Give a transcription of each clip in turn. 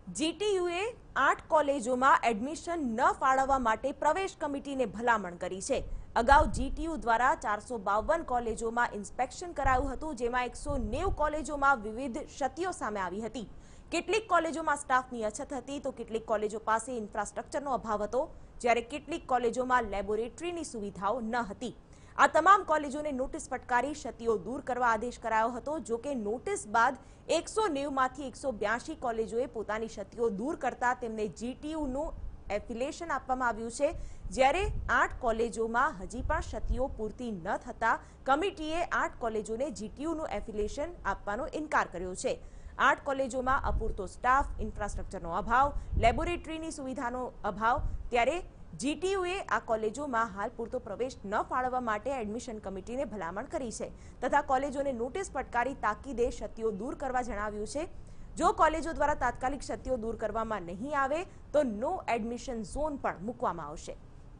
GTUએ 8 કોલેજોમાં એડમિશન ન ફાળવવા માટે પ્રવેશ કમિટીને ભલામણ કરી છે। અગાઉ GTU દ્વારા 452 કોલેજોમાં ઇન્સ્પેક્શન કરાયું હતું, જેમાં 190 કોલેજોમાં વિવિધ ક્ષતિઓ સામે આવી હતી। કેટલીક કોલેજોમાં સ્ટાફની અછત હતી, તો કેટલીક કોલેજો પાસે ઇન્ફ્રાસ્ટ્રક્ચરનો અભાવ હતો, જ્યારે કેટલીક કોલેજોમાં લેબોરેટરીની સુવિધાઓ ન હતી। આ તમામ કોલેજોને નોટિસ ફટકારી ક્ષતિઓ દૂર કરવા આદેશ કરાયો હતો। જો કે નોટિસ બાદ 190 માંથી 182 કોલેજોએ પોતાની ક્ષતિઓ દૂર કરતા તેમને GTUનું એફિલિએશન આપવામાં આવ્યું છે, જ્યારે 8 કોલેજોમાં હજી પણ ક્ષતિઓ પૂરતી ન થતા કમિટીએ 8 કોલેજોને GTUનું એફિલિએશન આપવાનો ઇનકાર કર્યો છે। 8 કોલેજોમાં અપૂરતો સ્ટાફ, ઇન્ફ્રાસ્ટ્રક્ચરનો અભાવ, લેબોરેટરીની સુવિધાનો અભાવ, ત્યારે GTUએ આ કોલેજોમાં હાલ પૂરતો પ્રવેશ ન ફાળવવા માટે એડમિશન કમિટીને ભલામણ કરી છે તથા કોલેજોને નોટિસ ફટકારી તાકીદે ક્ષતિઓ દૂર કરવા જણાવ્યું છે। જો કોલેજો દ્વારા તાત્કાલિક ક્ષતિઓ દૂર કરવામાં નહીં આવે તો નો એડમિશન ઝોન પણ મૂકવામાં આવશે।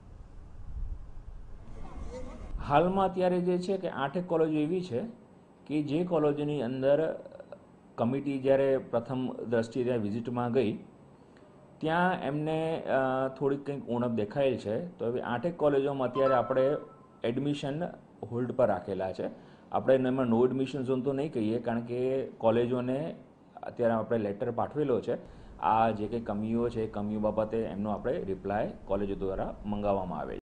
હાલમાં અત્યારે જે છે કે 8 કોલેજો એવી છે કે જે કોલેજોની અંદર કમિટી જ્યારે પ્રથમ દ્રષ્ટિએ ત્યાં વિઝિટમાં ગઈ ત્યાં એમને થોડીક કંઈક ઉણપ દેખાયેલ છે। તો હવે 8 કોલેજોમાં અત્યારે આપણે એડમિશન હોલ્ડ પર રાખેલા છે। આપણે એમાં નો એડમિશન ઝોન તો નહીં કહીએ, કારણ કે કોલેજોને અત્યારે આપણે લેટર પાઠવેલો છે। આ જે કંઈ કમીઓ છે એ કમીઓ બાબતે એમનો આપણે રિપ્લાય કોલેજો દ્વારા મંગાવવામાં આવે છે।